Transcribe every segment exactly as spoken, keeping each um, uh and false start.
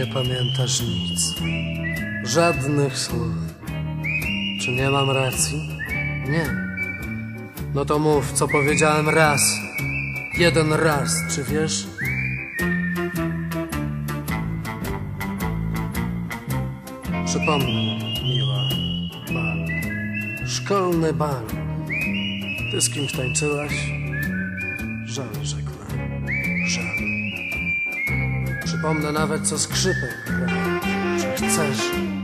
pamiętasz nic, żadnych słów. Czy nie mam racji? Nie. No to mów, co powiedziałem raz. Jeden raz, czy wiesz? Przypomnij, miła, bal. Szkolny bal. Ty z kimś tańczyłaś? Żal, rzekła. Żal. Przypomnę nawet, co skrzypek gra, że chcesz.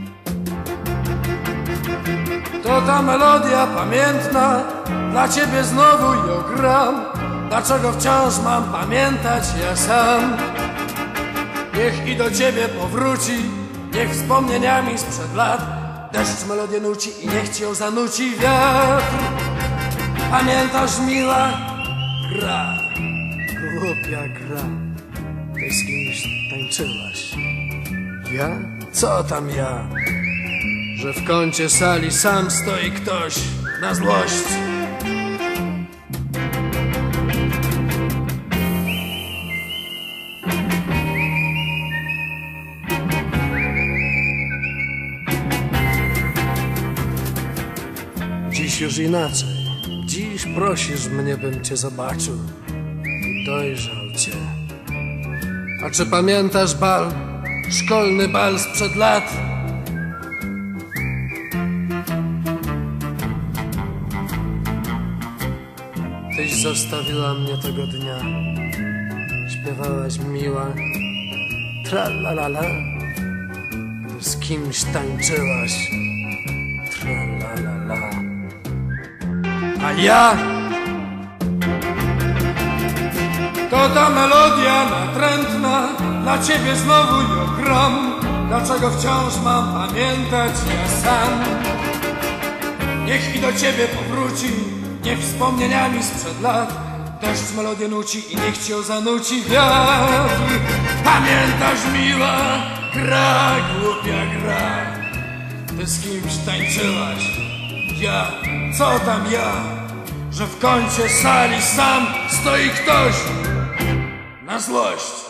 To ta melodia pamiętna, dla ciebie znowu ją gram. Dlaczego wciąż mam pamiętać ja sam? Niech i do ciebie powróci, niech wspomnieniami sprzed lat deszcz melodię nuci i niech ci ją zanuci wiatr. Pamiętasz, miła? Gra, głupia gra. Ty z kimś tańczyłaś. Ja? Co tam ja? Że w kącie sali sam stoi ktoś na złość. Dziś już inaczej. Dziś prosisz mnie, bym cię zobaczył i dojrzał cię. A czy pamiętasz bal? Szkolny bal sprzed lat? Tyś zostawiła mnie tego dnia. Śpiewałaś, miła, tra-la-la-la, gdy z kimś tańczyłaś, tra-la-la-la. A ja? To ta melodia natrętna, dla ciebie znowu ją gram. Dlaczego wciąż mam pamiętać ja sam? Niech i do ciebie powróci, niech wspomnieniami sprzed lat deszcz melodię nuci i niech ci ją zanuci wiatr. Pamiętasz, miła? Gra, głupia gra. Ty z kimś tańczyłaś. Ja, co tam ja? Że w kącie sali sam stoi ktoś na złość.